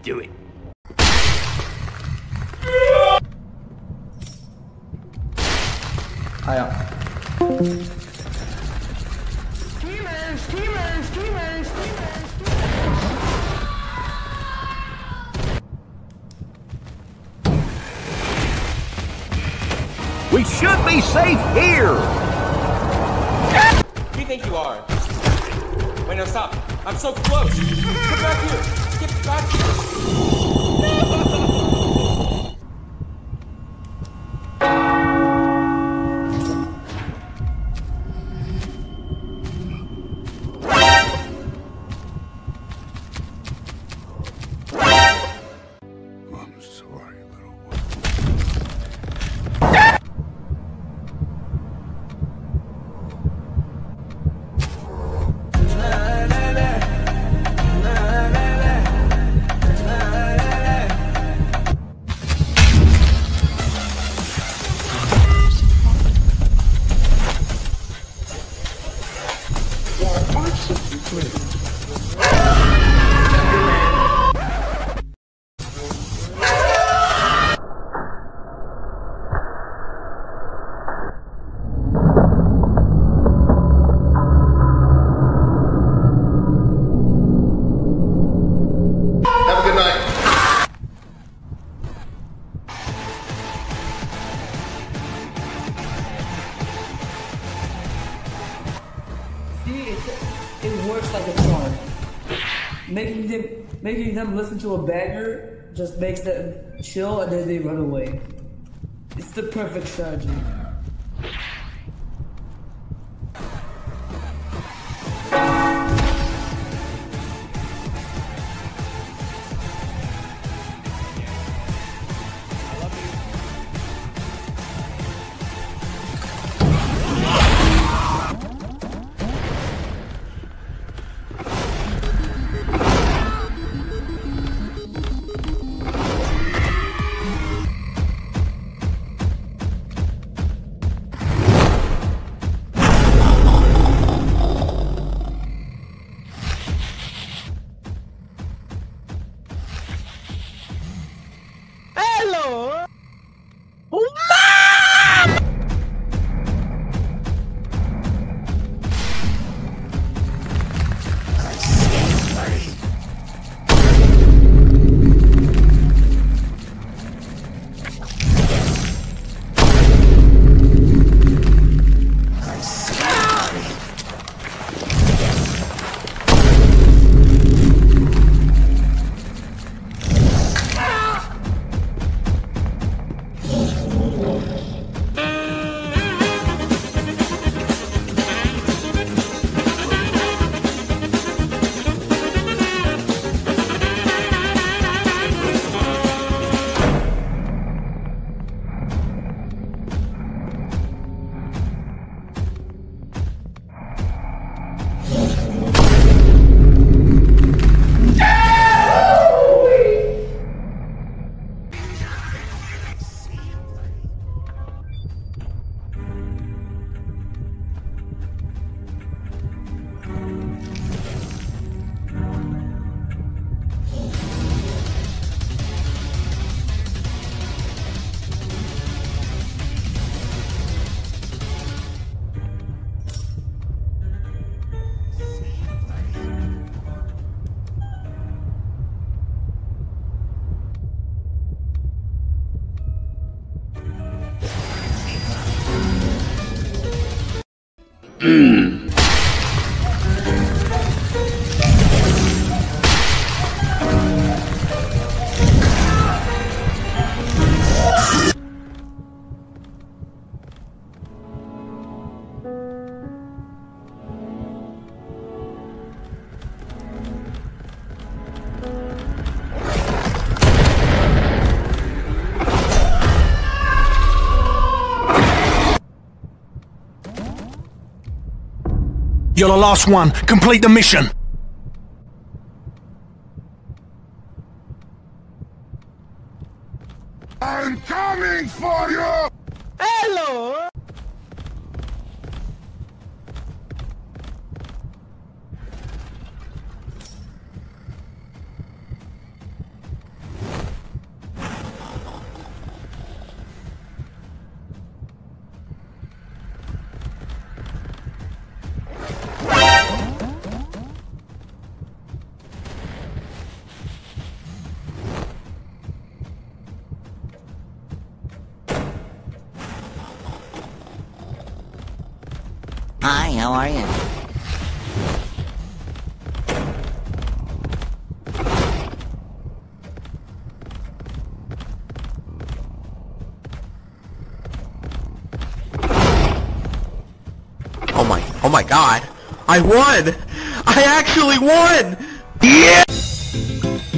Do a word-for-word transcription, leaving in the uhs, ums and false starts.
Do it. Hiya. Steamers, steamers, steamers, steamers, We should be safe here! Who do you think you are? Wait, no, stop. I'm so close. Get back here. Get back here. I'm sorry, little one. Have a good night. See, it's, it works like a charm. Making them, making them listen to a banger just makes them chill and then they run away. It's the perfect strategy. You're the last one. Complete the mission. I'm coming for you! Hello! Hi, how are you? Oh my, oh my god. I won! I actually won! Yeah!